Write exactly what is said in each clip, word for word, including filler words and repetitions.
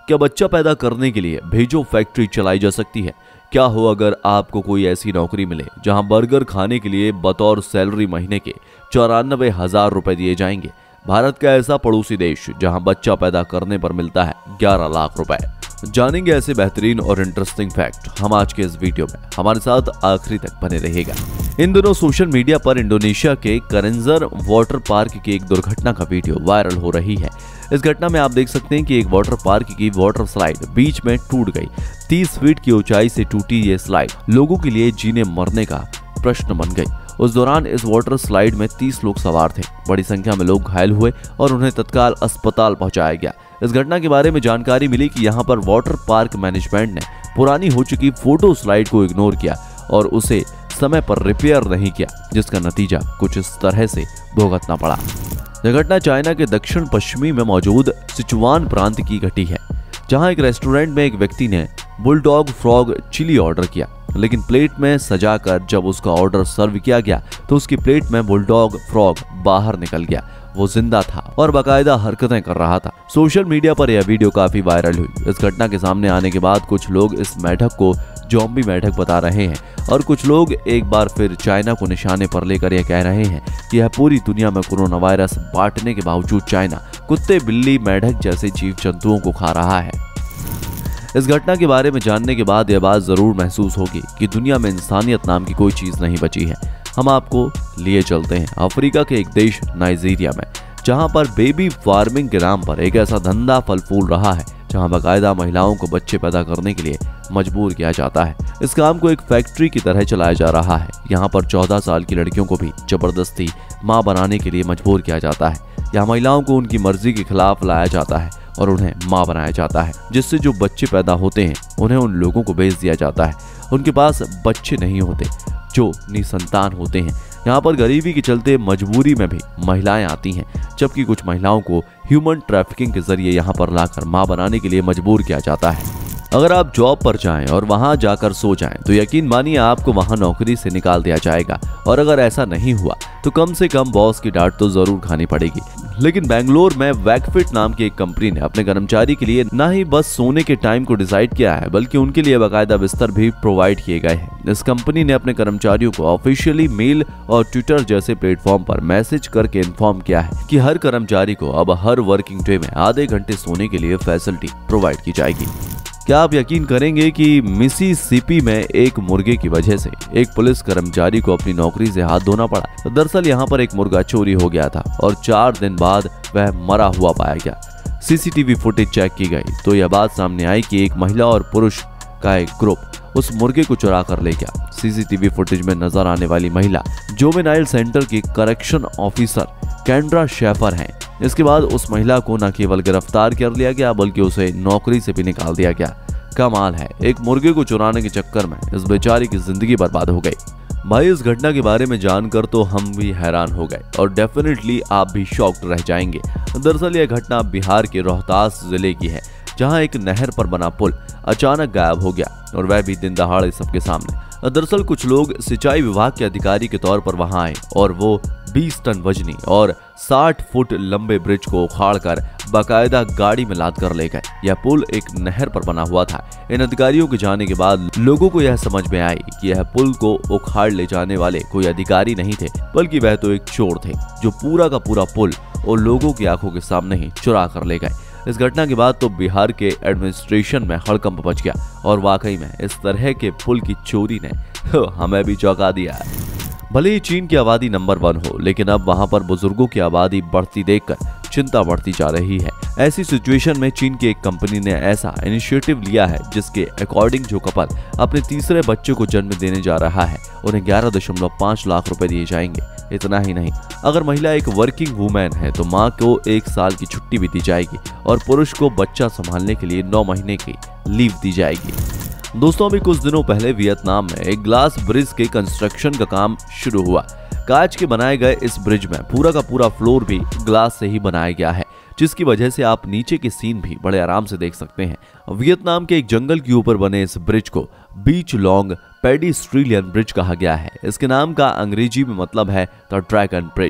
क्या बच्चा पैदा करने के लिए भेजो फैक्ट्री चलाई जा सकती है? क्या हो अगर आपको कोई ऐसी नौकरी मिले जहां बर्गर खाने के लिए बतौर सैलरी महीने के चौरानबे हजार रुपए दिए जाएंगे? भारत का ऐसा पड़ोसी देश जहां बच्चा पैदा करने पर मिलता है ग्यारह लाख रुपए। जानेंगे ऐसे बेहतरीन और इंटरेस्टिंग फैक्ट हम आज के इस वीडियो में। हमारे साथ आखिरी तक बने रहिएगा। इन दिनों सोशल मीडिया पर इंडोनेशिया के करेंजर वाटर पार्क की एक दुर्घटना का वीडियो वायरल हो रही है। इस घटना में आप देख सकते हैं कि एक वाटर पार्क की वाटर स्लाइड बीच में टूट गई। तीस फीट की ऊंचाई से टूटी ये स्लाइड लोगों के लिए जीने मरने का प्रश्न बन गई। उस दौरान इस वाटर स्लाइड में तीस लोग सवार थे। बड़ी संख्या में लोग घायल हुए और उन्हें तत्काल अस्पताल पहुंचाया गया। इस घटना के बारे में जानकारी मिली कि यहां पर वाटर पार्क मैनेजमेंट ने पुरानी हो चुकी फोटो स्लाइड को इग्नोर किया और उसे समय पर रिपेयर नहीं किया, जिसका नतीजा कुछ इस तरह से भुगतना पड़ा। यह घटना चाइना के दक्षिण पश्चिमी में मौजूद सिचुआन प्रांत की घटी है, जहां एक रेस्टोरेंट में एक व्यक्ति ने बुलडॉग फ्रॉग चिली ऑर्डर किया, लेकिन प्लेट में सजाकर जब उसका ऑर्डर सर्व किया गया तो उसकी प्लेट में बुलडॉग फ्रॉग बाहर निकल गया। वो जिंदा था और बाकायदा हरकतें कर रहा था। सोशल मीडिया पर यह वीडियो काफी वायरल हुई। इस घटना के सामने आने के बाद कुछ लोग इस मेढक को ज़ॉम्बी मेढक बता रहे हैं और कुछ लोग एक बार फिर चाइना को निशाने पर लेकर यह कह रहे हैं कि यह पूरी दुनिया में कोरोना वायरस बांटने के बावजूद चाइना कुत्ते, बिल्ली, मेढक जैसे जीव जंतुओं को खा रहा है। इस घटना के बारे में जानने के बाद यह बात जरूर महसूस होगी कि दुनिया में इंसानियत नाम की कोई चीज नहीं बची है। हम आपको लिए चलते हैं अफ्रीका के एक देश नाइजीरिया में, जहां पर बेबी फार्मिंग के नाम पर एक ऐसा धंधा फल फूल रहा है जहां बाकायदा महिलाओं को बच्चे पैदा करने के लिए मजबूर किया जाता है। इस काम को एक फैक्ट्री की तरह चलाया जा रहा है। यहाँ पर चौदह साल की लड़कियों को भी जबरदस्ती मां बनाने के लिए मजबूर किया जाता है। यहाँ महिलाओं को उनकी मर्जी के खिलाफ लाया जाता है और उन्हें मां बनाया जाता है, जिससे जो बच्चे पैदा होते हैं उन्हें उन लोगों को बेच दिया जाता है। उनके पास बच्चे नहीं होते, जो निसंतान होते हैं। यहाँ पर गरीबी के चलते मजबूरी में भी महिलाएं आती हैं, जबकि कुछ महिलाओं को ह्यूमन ट्रैफिकिंग के जरिए यहाँ पर लाकर मां बनाने के लिए मजबूर किया जाता है। अगर आप जॉब पर जाएं और वहां जाकर सो जाएं तो यकीन मानिए आपको वहां नौकरी से निकाल दिया जाएगा, और अगर ऐसा नहीं हुआ तो कम से कम बॉस की डांट तो जरूर खानी पड़ेगी। लेकिन बेंगलोर में वैकफिट नाम की एक कंपनी ने अपने कर्मचारी के लिए न ही बस सोने के टाइम को डिसाइड किया है, बल्कि उनके लिए बाकायदा बिस्तर भी प्रोवाइड किए गए हैं। इस कंपनी ने अपने कर्मचारियों को ऑफिशियली मेल और ट्विटर जैसे प्लेटफॉर्म पर मैसेज करके इन्फॉर्म किया है कि हर कर्मचारी को अब हर वर्किंग डे में आधे घंटे सोने के लिए फैसिलिटी प्रोवाइड की जाएगी। क्या आप यकीन करेंगे कि मिसिसिपी में एक मुर्गे की वजह से एक पुलिस कर्मचारी को अपनी नौकरी से हाथ धोना पड़ा? दरअसल यहाँ पर एक मुर्गा चोरी हो गया था और चार दिन बाद वह मरा हुआ पाया गया। सीसीटीवी फुटेज चेक की गई तो यह बात सामने आई कि एक महिला और पुरुष का एक ग्रुप उस मुर्गे को चुरा कर ले गया। सीसीटीवी फुटेज में नजर आने वाली महिला जुवेनाइल सेंटर की करेक्शन ऑफिसर कैंड्रा शेफर हैं। इसके बाद उस महिला को न केवल गिरफ्तार कर लिया गया बल्कि उसे नौकरी से भी निकाल दिया गया। कमाल है, एक मुर्गे को चुराने के चक्कर में इस बेचारी की जिंदगी बर्बाद हो गई। भाई, इस घटना के बारे में जानकर तो हम भी हैरान हो गए और डेफिनेटली आप भी शॉक्ड रह जाएंगे। दरअसल यह घटना बिहार के रोहतास जिले की है, जहां एक नहर पर बना पुल अचानक गायब हो गया और वह भी दिन दहाड़े सबके सामने। दरअसल कुछ लोग सिंचाई विभाग के अधिकारी के तौर पर वहां आए और वो बीस टन वजनी और साठ फुट लंबे ब्रिज को उखाड़कर बाकायदा गाड़ी में लाद कर ले गए। यह पुल एक नहर पर बना हुआ था। इन अधिकारियों के जाने के बाद लोगों को यह समझ में आई कि यह पुल को उखाड़ ले जाने वाले कोई अधिकारी नहीं थे, बल्कि वह तो एक चोर थे जो पूरा का पूरा पुल और लोगों की आंखों के सामने ही चुरा कर ले गए। इस घटना के बाद तो बिहार के एडमिनिस्ट्रेशन में हड़कंप मच गया और वाकई में इस तरह के पुल की चोरी ने हमें भी चौंका दिया। भले ही चीन की आबादी नंबर वन हो, लेकिन अब वहां पर बुजुर्गों की आबादी बढ़ती देखकर चिंता बढ़ती जा रही है। ऐसी सिचुएशन में चीन की एक कंपनी ने ऐसा इनिशिएटिव लिया है जिसके अकॉर्डिंग जो कपल अपने तीसरे बच्चे को जन्म देने जा रहा है उन्हें ग्यारह दशमलव पाँच लाख रुपए दिए जाएंगे। इतना ही नहीं, अगर महिला एक वर्किंग वूमेन है तो मां को एक साल की छुट्टी भी दी जाएगी और पुरुष को बच्चा संभालने के लिए नौ महीने की लीव दी जाएगी। दोस्तों, अभी कुछ दिनों पहले वियतनाम में एक ग्लास ब्रिज के कंस्ट्रक्शन का काम शुरू हुआ। कांच के बनाए गए इस ब्रिज में पूरा का पूरा फ्लोर भी ग्लास से ही बनाया गया है, जिसकी वजह से आप नीचे के सीन भी बड़े आराम से देख सकते हैं। वियतनाम के एक जंगल के ऊपर बने इस ब्रिज को बीच लॉन्ग पेडिस्ट्रियन ब्रिज कहा गया है। इसके नाम का अंग्रेजी में मतलब है द ड्रैगन ब्रिज।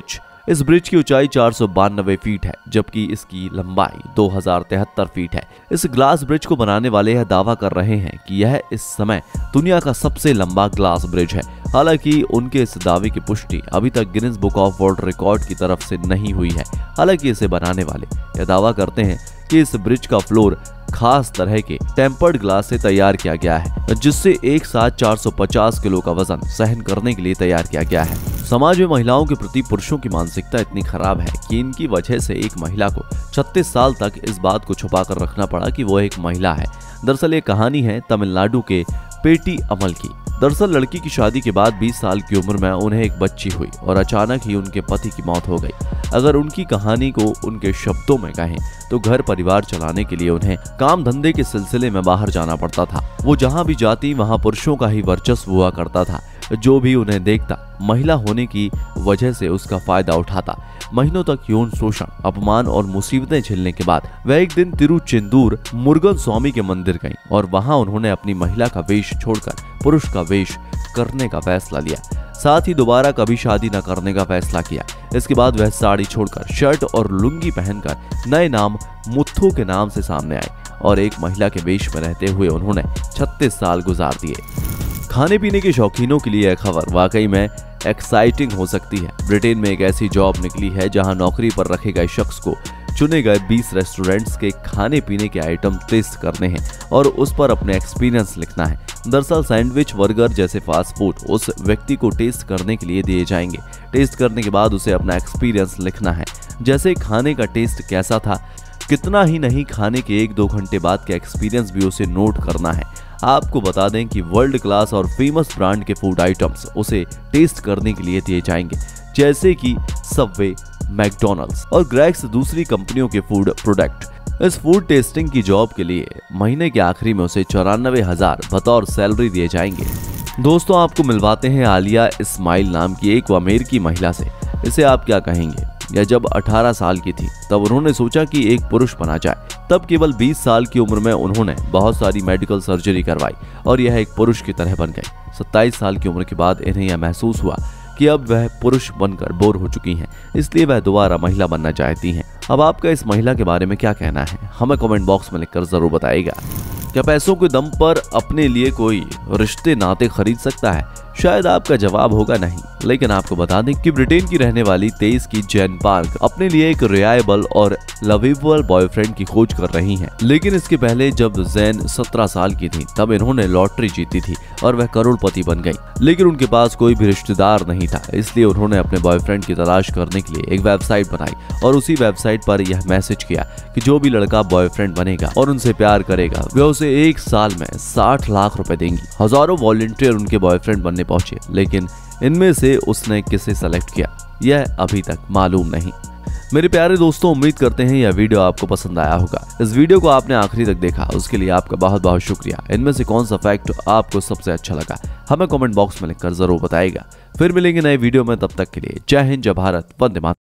इस ब्रिज की ऊंचाई चार सौ बानवे फीट है, जबकि इसकी लंबाई दो हजार तिहत्तर फीट है। इस ग्लास ब्रिज को बनाने वाले यह दावा कर रहे हैं कि यह इस समय दुनिया का सबसे लंबा ग्लास ब्रिज है। हालांकि उनके इस दावे की पुष्टि अभी तक Guinness book of world record की तरफ से नहीं हुई है। हालांकि इसे बनाने वाले यह दावा करते हैं कि इस ब्रिज का फ्लोर खास तरह के टेम्पर्ड ग्लास से तैयार किया गया है, जिससे एक साथ चार सौ पचास किलो का वजन सहन करने के लिए तैयार किया गया है। समाज में महिलाओं के प्रति पुरुषों की मानसिकता इतनी खराब है कि इनकी वजह से एक महिला को छत्तीस साल तक इस बात को छुपा कर रखना पड़ा कि वो एक महिला है। दरअसल ये कहानी है तमिलनाडु के पेटी अमल की। दरअसल लड़की की शादी के बाद बीस साल की उम्र में उन्हें एक बच्ची हुई और अचानक ही उनके पति की मौत हो गई। अगर उनकी कहानी को उनके शब्दों में कहें तो घर परिवार चलाने के लिए उन्हें काम धंधे के सिलसिले में बाहर जाना पड़ता था। वो जहां भी जाती वहां पुरुषों का ही वर्चस्व हुआ करता था। जो भी उन्हें देखता महिला होने की वजह से उसका फायदा उठाता। महीनों तक यौन शोषण, अपमान और मुसीबतें झेलने के बाद वह एक दिन तिरुचेंदूर मुरुगन स्वामी के मंदिर गईं और वहां उन्होंने अपनी महिला का वेश छोड़कर पुरुष का वेश करने का फैसला लिया। साथ ही दोबारा कभी शादी न करने का फैसला किया। इसके बाद वह साड़ी छोड़कर शर्ट और लुंगी पहनकर नए नाम मुथु के नाम से सामने आई और एक महिला के वेश में रहते हुए उन्होंने छत्तीस साल गुजार दिए। खाने पीने के शौकीनों के लिए यह खबर वाकई में एक्साइटिंग हो सकती है। ब्रिटेन में एक ऐसी जॉब निकली है जहां नौकरी पर रखे गए शख्स को चुने गए बीस रेस्टोरेंट्स के खाने पीने के आइटम टेस्ट करने हैं और उस पर अपने एक्सपीरियंस लिखना है। दरअसल सैंडविच, बर्गर जैसे फास्ट फूड उस व्यक्ति को टेस्ट करने के लिए दिए जाएंगे। टेस्ट करने के बाद उसे अपना एक्सपीरियंस लिखना है, जैसे खाने का टेस्ट कैसा था। कितना ही नहीं, खाने के एक दो घंटे बाद का एक्सपीरियंस भी उसे नोट करना है। आपको बता दें कि वर्ल्ड क्लास और फेमस ब्रांड के फूड आइटम्स उसे टेस्ट करने के लिए दिए जाएंगे, जैसे कि सबवे, मैकडॉनल्ड्स और ग्रैग्स दूसरी कंपनियों के फूड प्रोडक्ट। इस फूड टेस्टिंग की जॉब के लिए महीने के आखिरी में उसे चौरानवे हजार बतौर सैलरी दिए जाएंगे। दोस्तों, आपको मिलवाते हैं आलिया इस्माइल नाम की एक अमेरिकी महिला से। इसे आप क्या कहेंगे? यह जब अठारह साल की थी तब उन्होंने सोचा कि एक पुरुष बना जाए। तब केवल बीस साल की उम्र में उन्होंने बहुत सारी मेडिकल सर्जरी करवाई और यह एक पुरुष की तरह बन गई। सत्ताईस साल की उम्र के बाद इन्हें यह महसूस हुआ कि अब वह पुरुष बनकर बोर हो चुकी हैं, इसलिए वह दोबारा महिला बनना चाहती हैं। अब आपका इस महिला के बारे में क्या कहना है, हमें कमेंट बॉक्स में लिखकर जरूर बताइएगा। क्या पैसों के दम पर अपने लिए कोई रिश्ते नाते खरीद सकता है? शायद आपका जवाब होगा नहीं, लेकिन आपको बता दें कि ब्रिटेन की रहने वाली तेईस की जैन पार्क अपने लिए एक रिलायबल और लवेबल बॉयफ्रेंड की खोज कर रही हैं। लेकिन इसके पहले जब जैन सत्रह साल की थी तब इन्होंने लॉटरी जीती थी और वह करोड़पति बन गई। लेकिन उनके पास कोई भी रिश्तेदार नहीं था, इसलिए उन्होंने अपने बॉयफ्रेंड की तलाश करने के लिए एक वेबसाइट बनाई और उसी वेबसाइट पर यह मैसेज किया कि जो भी लड़का बॉयफ्रेंड बनेगा और उनसे प्यार करेगा वे उसे एक साल में साठ लाख रुपए देंगी। हजारों वॉलंटियर उनके बॉयफ्रेंड बनने पहुंचे, लेकिन इनमें से उसने किसे सेलेक्ट किया यह अभी तक मालूम नहीं। मेरे प्यारे दोस्तों, उम्मीद करते हैं यह वीडियो आपको पसंद आया होगा। इस वीडियो को आपने आखिरी तक देखा, उसके लिए आपका बहुत बहुत शुक्रिया। इनमें से कौन सा फैक्ट आपको सबसे अच्छा लगा हमें कमेंट बॉक्स में लिखकर जरूर बताइएगा। फिर मिलेंगे नए वीडियो में, तब तक के लिए जय हिंद, जय भारत, वंदे मातरम।